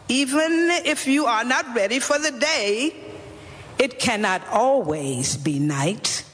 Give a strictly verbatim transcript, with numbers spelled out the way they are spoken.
Even if you are not ready for the day, it cannot always be night.